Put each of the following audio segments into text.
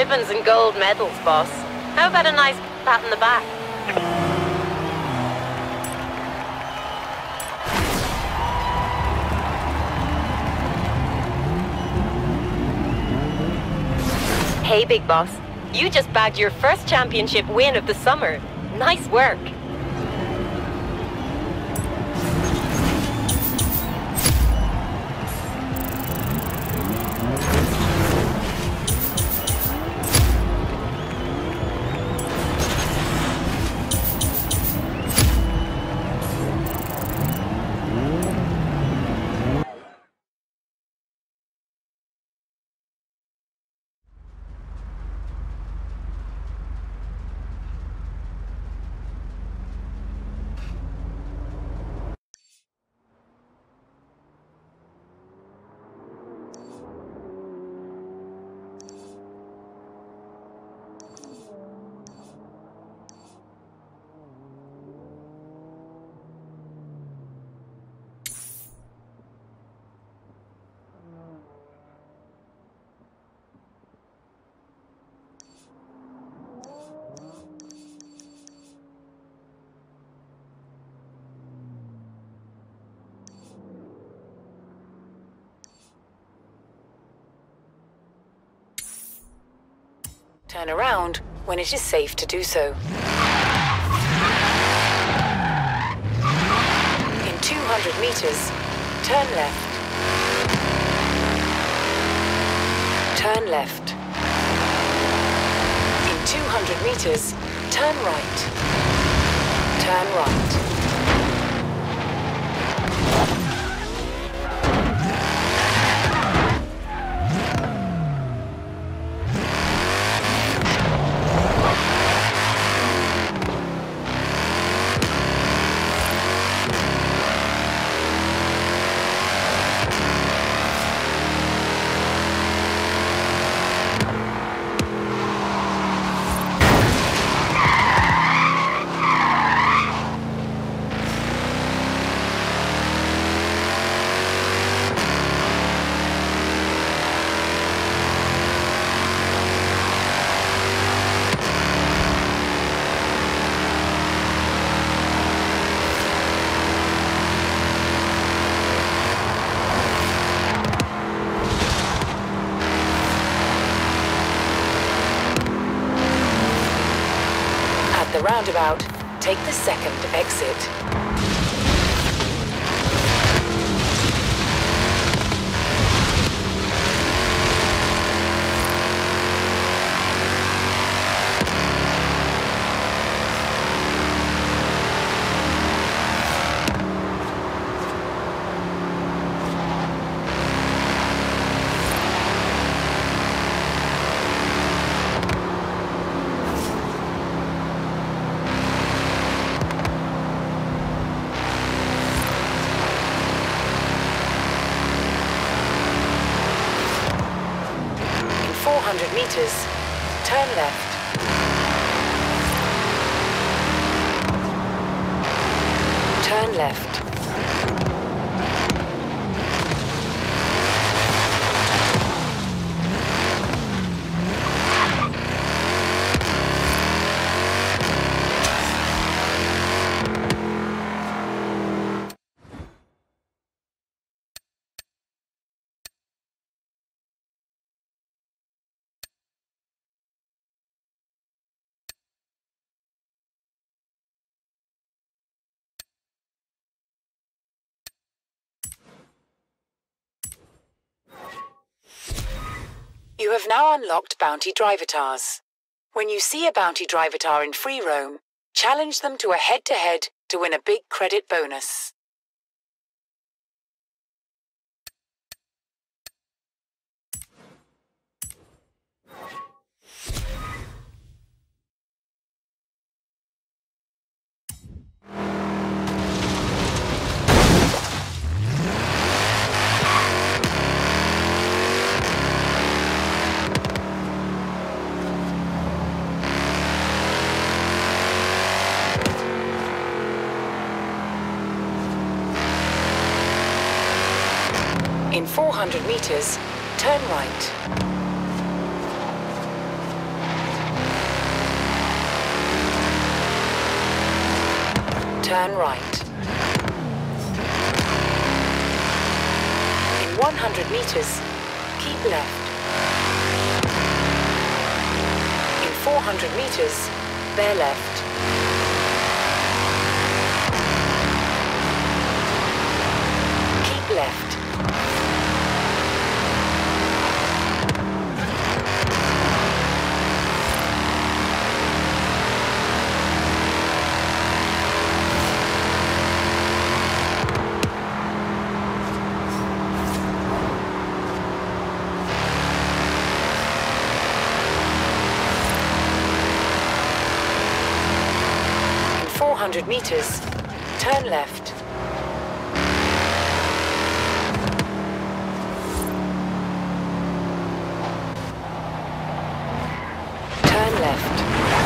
ribbons and gold medals, boss. How about a nice pat in the back? Hey, big boss. You just bagged your first championship win of the summer. Nice work. Turn around when it is safe to do so. In 200 meters, turn left. Turn left. In 200 meters, turn right. Turn right. The roundabout, take the second exit. Meters, turn left. Turn left. You have now unlocked Bounty Drivatars. When you see a Bounty Drivatar in free roam, challenge them to a head-to-head to win a big credit bonus. In 400 meters, turn right. turn right. In 100 meters, keep left. In 400 meters, bear left. Keep left. In 400 meters, turn left. Turn left.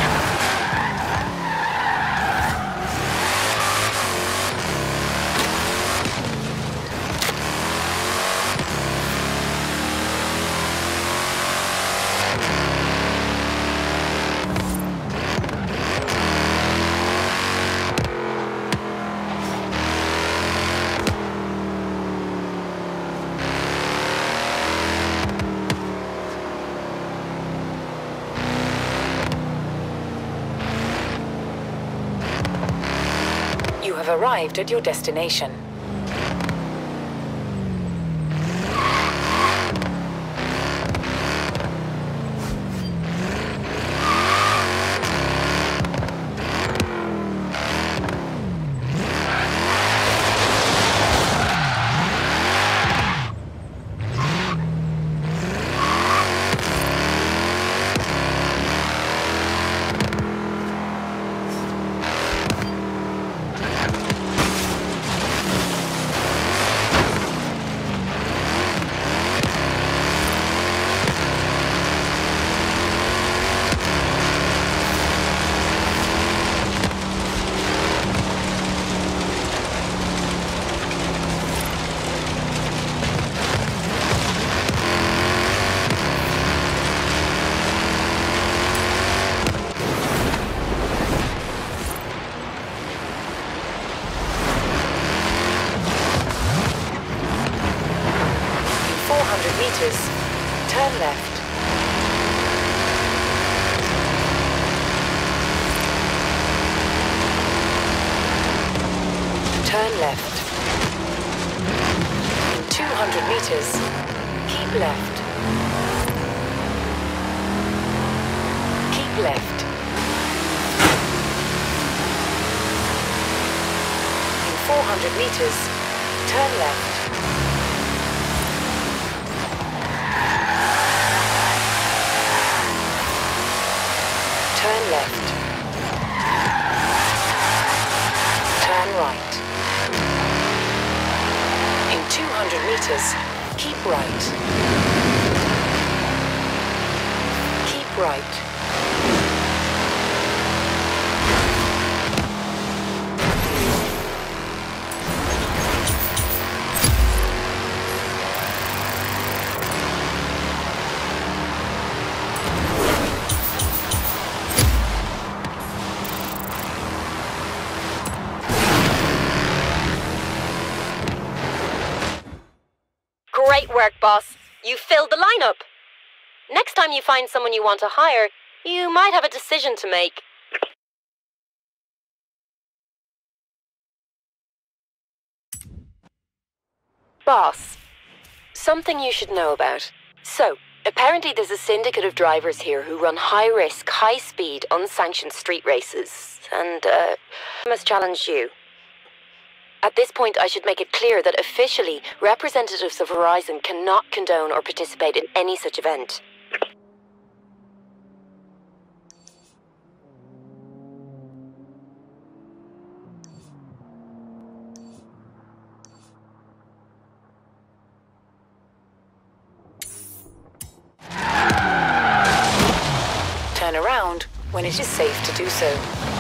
You have arrived at your destination. Turn left. Turn left. In 200 meters, keep left. Keep left. In 400 meters, turn left. Turn left. Turn right. In 200 meters, keep right. Keep right. Great work, boss. You filled the lineup. Next time you find someone you want to hire, you might have a decision to make. Boss, something you should know about. So, apparently there's a syndicate of drivers here who run high-risk, high-speed, unsanctioned street races, and, must challenge you. At this point, I should make it clear that officially, representatives of Horizon cannot condone or participate in any such event. Turn around when it is safe to do so.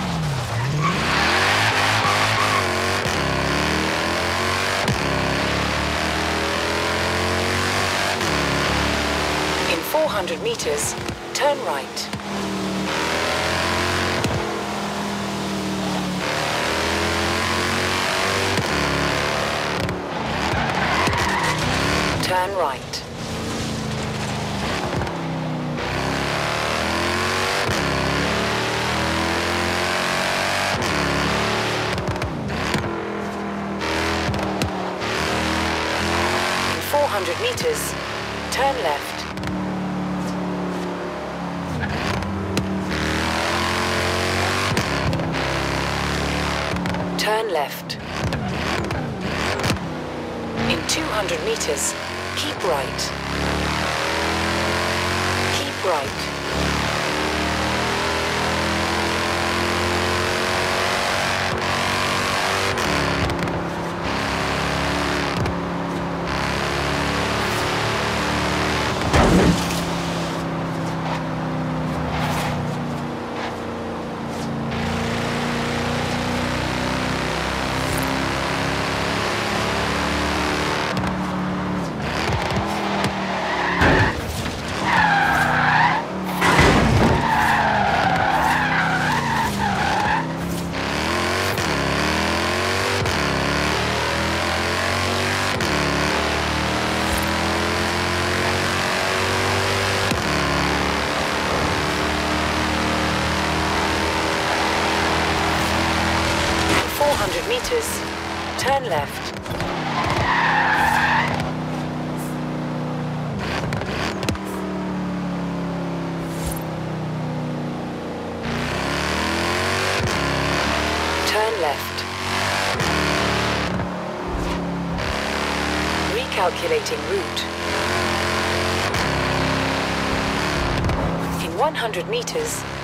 In 400 meters, turn right. turn right. In 400 meters, turn left. Turn left. In 200 meters, keep right. Keep right. Meters, turn left. Turn left. Recalculating route. In 100 meters,